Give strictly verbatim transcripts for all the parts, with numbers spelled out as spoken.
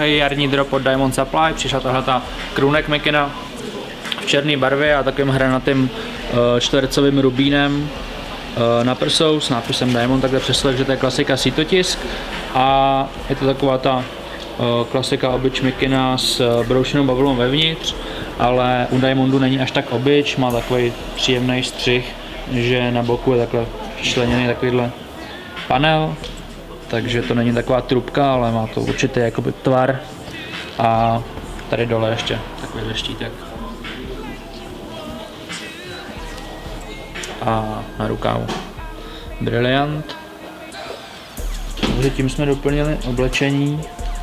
druhý jarní drop od Diamond Supply, přišla tahle ta crewneck mikina v černé barvě a takovým hranatým uh, čtvercovým rubínem uh, na prsou s nápisem Diamond, takhle přesle, že to je klasika sítotisk a je to taková ta uh, klasika obyč mikina s uh, broušenou bavlnou vevnitř, ale u Diamondu není až tak obyč, má takový příjemný střih, že na boku je takhle členěný takovýhle panel, takže to není taková trubka, ale má to určitý jakoby tvar a tady dole ještě takovýhle štítek. A na rukávu Brilliant. Takže tím jsme doplnili oblečení.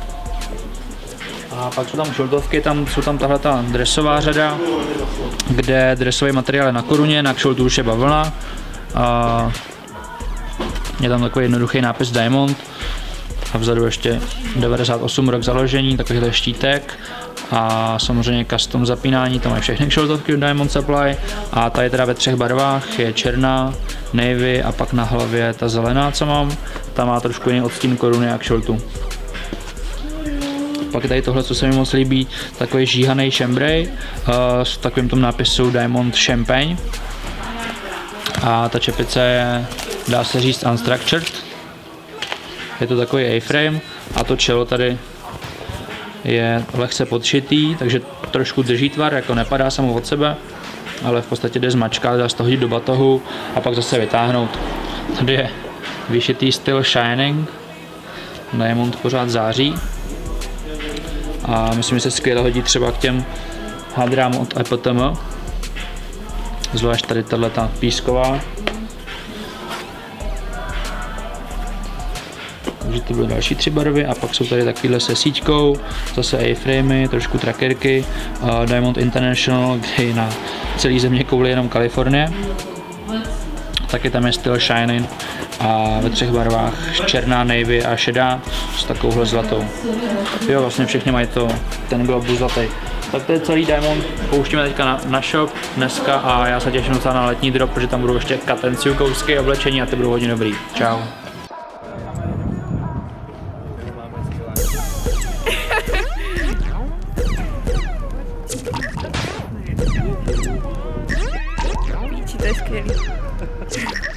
A pak jsou tam kšoltovky, tam jsou tam tahle ta dresová řada, kde dresový materiál je na koruně, na kšoltu už je bavlna. A je tam takový jednoduchý nápis Diamond a vzadu ještě devadesát osm rok založení, takovýhle štítek a samozřejmě custom zapínání, tam mají všechny kšoltovky od Diamond Supply a ta je teda ve třech barvách, je černá, navy a pak na hlavě ta zelená, co mám, ta má trošku jiný odstín koruny a kšoltu. Pak je tady tohle, co se mi moc líbí, takový žíhaný chambray uh, s takovým tom nápisu Diamond Champagne. A ta čepice je, dá se říct, unstructured. Je to takový A-frame a to čelo tady je lehce podšitý, takže trošku drží tvar, jako nepadá samo od sebe, ale v podstatě jde zmačkat, dá se to hodit do batohu a pak zase vytáhnout. Tady je vyšitý styl Shining, Diamond pořád září a myslím, že se skvěle hodí třeba k těm hadrám od E P T M. Zvlášť tady tato písková. Takže to byly další tři barvy a pak jsou tady takovýhle se síťkou, zase A-framey, trošku trackerky, uh, Diamond International, kde je na celý země kouli jenom Kalifornie. Taky tam je styl Shining a ve třech barvách černá, navy a šedá s takovouhle zlatou. Jo, vlastně všichni mají to, ten globus zlatý. Tak to je celý Diamond, pouštíme teďka na, na shop dneska a já se těším docela na letní drop, protože tam budou ještě katenciu kousky oblečení a ty budou hodně dobrý. Čau. To je skvělý.